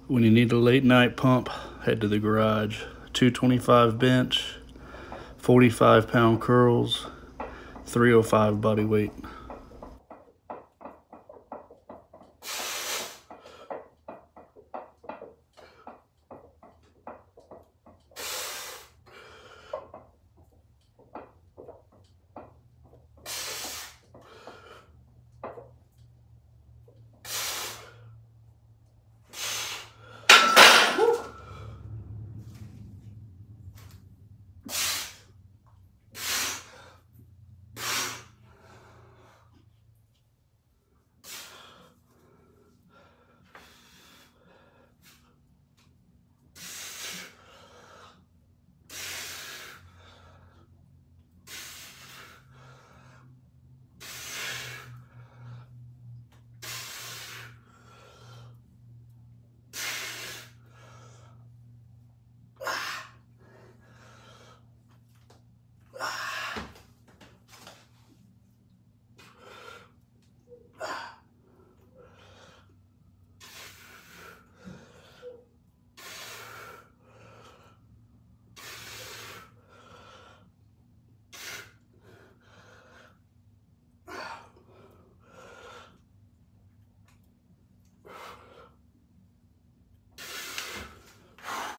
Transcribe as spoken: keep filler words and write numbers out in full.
When you need a late night pump, head to the garage. two twenty-five bench, forty-five pound curls, three oh five body weight.